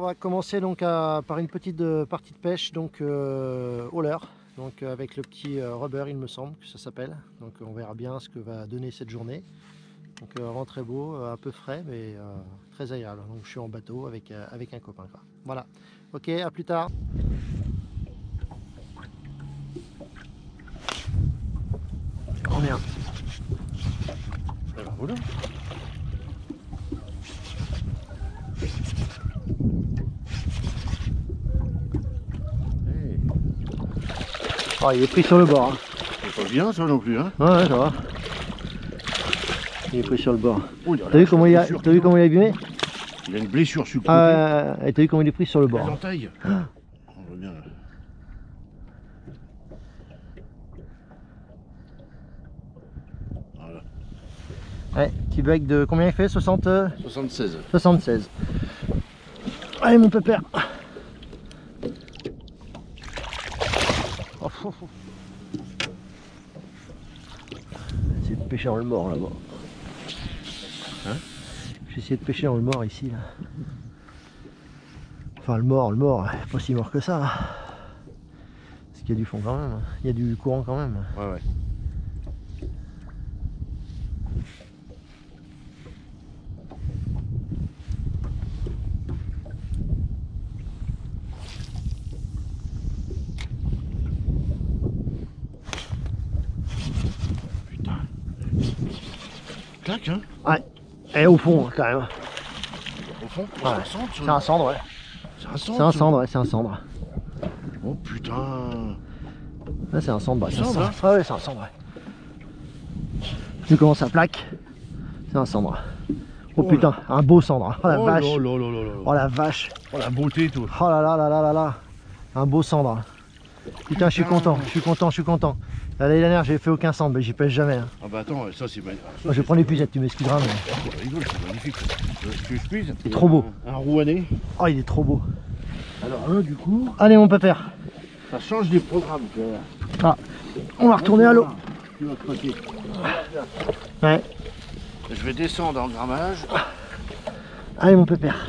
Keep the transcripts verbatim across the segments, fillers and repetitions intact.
va commencer donc à, par une petite euh, partie de pêche donc euh, au leurre, donc euh, avec le petit euh, rubber, il me semble que ça s'appelle. Donc on verra bien ce que va donner cette journée. Donc euh, vraiment très beau, euh, un peu frais mais euh, très agréable. Donc je suis en bateau avec, euh, avec un copain quoi. Voilà. Ok, à plus tard. Oh merde. Eh ben voilà. Oh, il est pris sur le bord. Hein. C'est pas bien ça non plus hein. Ouais, ouais, ça va. Il est pris sur le bord. Oh, t'as vu comment il a, t'as vu comment il a abîmé? Il a une blessure sur le côté. Ah, et t'as vu comment il est pris sur le bord? L'entaille. Ah. On voit bien là. Voilà. Ouais, petit bec de combien il fait? soixante... soixante-seize. soixante-seize. Allez mon pépère. Oh, oh, oh. J'ai essayé de pêcher dans le mort là-bas. Hein? J'ai essayé de pêcher dans le mort ici là. Enfin le mort, le mort, pas si mort que ça. Parce qu'il y a du fond quand même. Il y a du courant quand même. Ouais ouais. Clac hein. Ouais, et au fond quand même. Au fond, Ouais. C'est un cendre, ouais. C'est un cendre. C'est un cendre, ouais, c'est un cendre. Oh putain. Là c'est un cendre, bah, c'est un Cendre, cendre. hein. Ah ouais, c'est un cendre, ouais. Tu commences à plaque, c'est un cendre. Oh, Oh putain, là. un beau cendre. Oh la Oh vache. là là là là là. Oh la vache. Oh la beauté tout. Oh là là là là là là. Un beau cendre. Putain, je suis content, je suis content, je suis content. L'année dernière, j'ai fait aucun cendre, mais j'y pêche jamais. Hein. Ah bah attends, ça c'est magnifique. Moi, je vais prendre l'épuisette, tu m'excuseras. Mais... Je rigole, c'est magnifique. Euh, Tu veux que je puise? C'est trop beau. Un, un rouennais. Oh, il est trop beau. Alors là, du coup, Allez, mon pépère. ça change des programmes. Tu vois. Ah, on va retourner à l'eau. Tu vas craquer. Ouais. Je vais descendre en grammage. Allez, mon pépère.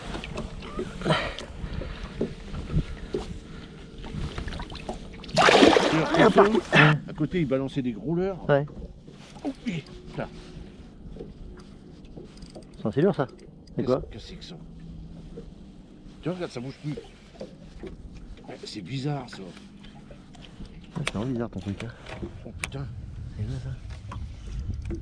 À côté, à côté, il balançait des gros leurres. Ouais. Oh, oui, là. C'est dur ça. C'est quoi? Qu'est-ce que c'est que ça? Tu vois, regarde, ça bouge plus. Ouais, c'est bizarre ça. C'est vraiment bizarre ton truc. Hein. Oh putain. C'est bien ça.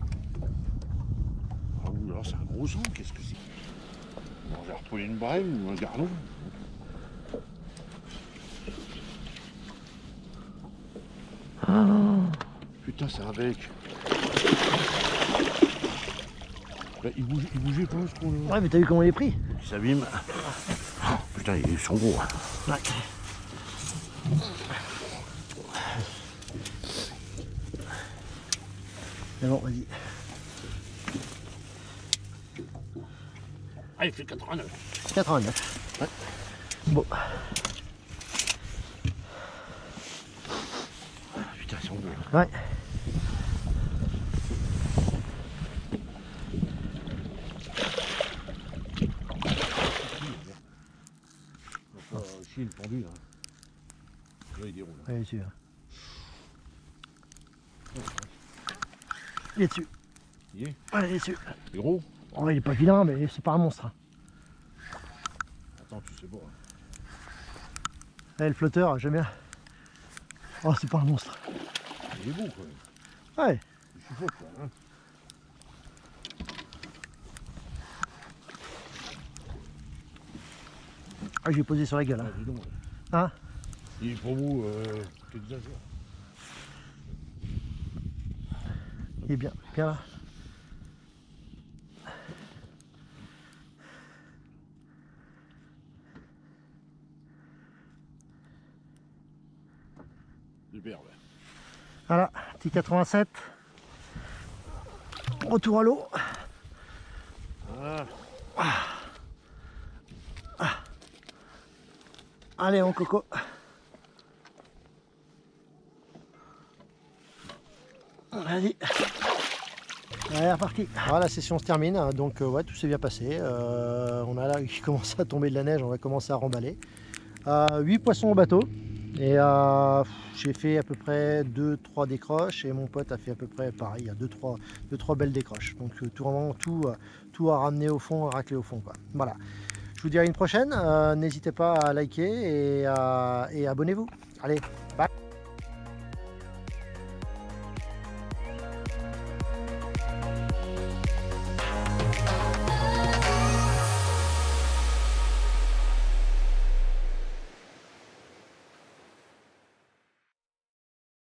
Ah oui, alors c'est un gros son, qu'est-ce que c'est? Bon, j'ai repris une brème ou un garlon. Ah. Putain, c'est un bec. Bah, il, bouge, il bougeait pas ce qu'on là. Ouais, mais t'as vu comment il est pris? Il s'abîme. Oh, putain, ils sont gros. Ouais. C'est bon, vas-y. Ah, il fait quatre-vingt-neuf. quatre-vingt-neuf. Ouais. Bon. Ah, putain, ils sont gros. Ouais. On va pas chier le pendu là. Là, il déroule. Ouais, il est dessus. Il est dessus. Il est Ouais, il est dessus. Il est gros. Oh, il est pas vilain, mais c'est pas un monstre. Hein. Attends, tu sais pas. Hein. Ouais, le flotteur, j'aime bien. Oh, c'est pas un monstre. Il est beau quoi. Ouais. Il suffoque quoi. Hein. Ah, je vais poser sur la gueule. Ah, Hein. dis donc. Hein? Il est pour vous, euh, t'exagères. Il est bien, bien là. Superbe. Voilà, petit quatre-vingt-sept. Retour à l'eau. Ah. Ah. Allez, mon coco. Vas-y. Allez, reparti. Voilà, la session se termine, donc euh, ouais, tout s'est bien passé. Euh, on a là qui commence à tomber de la neige, on va commencer à remballer. Euh, huit poissons au bateau, et euh, j'ai fait à peu près deux trois décroches, et mon pote a fait à peu près pareil, il y a deux trois belles décroches. Donc euh, tout, vraiment, tout, euh, tout à ramener au fond, à racler au fond, quoi. Voilà. Je vous dis à une prochaine, euh, n'hésitez pas à liker et, euh, et abonnez-vous. Allez, bye.